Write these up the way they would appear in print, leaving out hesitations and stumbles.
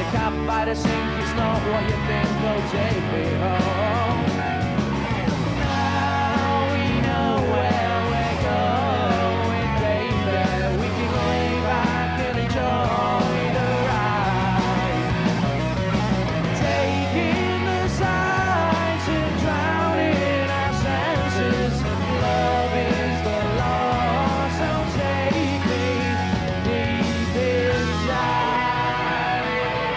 Cat by the sink, it's not what you think. Oh, take me home. Now we know where we're going, baby. We can lay back and enjoy the ride, taking the signs and drowning our senses. Love is the law, so take me deep inside.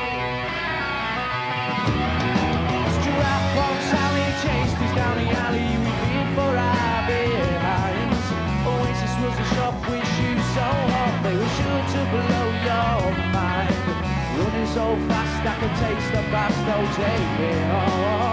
Strap on Sally chased us down the alley, we been for our behinds. Oasis was a shop with shoes so hot, they were sure to blow your mind. Running so fast I could taste the past, oh take me home.